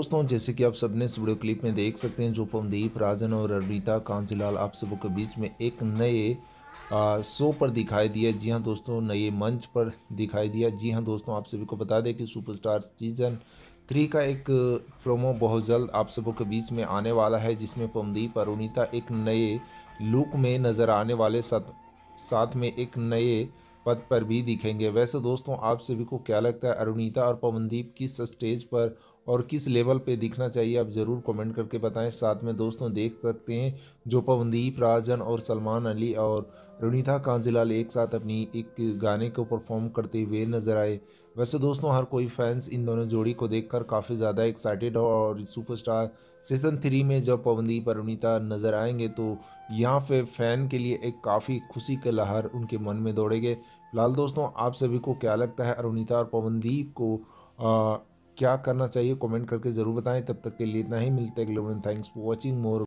दोस्तों, जैसे कि आप सबने इस वीडियो क्लिप में देख सकते हैं, जो पवनदीप राजन और अनीता कांजीलाल आप सबों के बीच में एक नए शो पर दिखाई दिया। जी हाँ दोस्तों, नए मंच पर दिखाई दिया। जी हाँ दोस्तों, आप सभी को बता दें कि सुपरस्टार सीजन 3 का एक प्रोमो बहुत जल्द आप सबों के बीच में आने वाला है, जिसमें पवनदीप और अनीता एक नए लुक में नज़र आने वाले, साथ साथ में एक नए पद पर भी दिखेंगे। वैसे दोस्तों, आप सभी को क्या लगता है, अरुणिता और पवनदीप किस स्टेज पर और किस लेवल पे दिखना चाहिए? आप ज़रूर कमेंट करके बताएं। साथ में दोस्तों देख सकते हैं, जो पवनदीप राजन और सलमान अली और अरुणिता कांजीलाल एक साथ अपनी एक गाने को परफॉर्म करते हुए नजर आए। वैसे दोस्तों, हर कोई फैंस इन दोनों जोड़ी को देखकर काफ़ी ज़्यादा एक्साइटेड हो, और सुपरस्टार सीजन 3 में जब पवनदीप और अरुणिता नजर आएंगे तो यहाँ पे फैन के लिए एक काफ़ी खुशी का लहर उनके मन में दौड़ेगे। फिलहाल दोस्तों, आप सभी को क्या लगता है, अरुणिता और पवनदीप को क्या करना चाहिए? कमेंट करके ज़रूर बताएं। तब तक के लिए इतना ही, मिलते हैं अगले वीडियो में। Thanks for watching more.